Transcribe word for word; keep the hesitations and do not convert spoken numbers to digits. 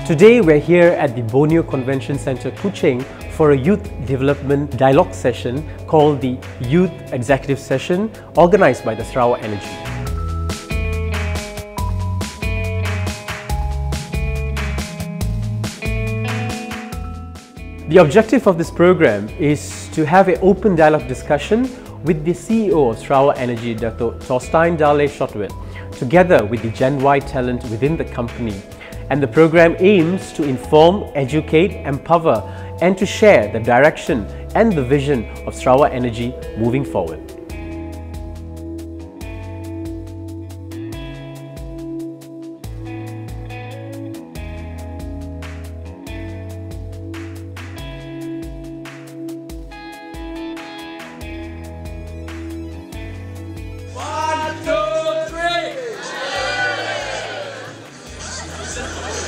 Today we're here at the Borneo Convention Centre, Kuching for a youth development dialogue session called the Youth Executive Session organised by the Sarawak Energy. The objective of this program is to have an open dialogue discussion with the C E O of Sarawak Energy, Datuk Torstein Sjotveit, together with the Gen Y talent within the company. And the program aims to inform, educate, empower and to share the direction and the vision of Sarawak Energy moving forward. One, two, three!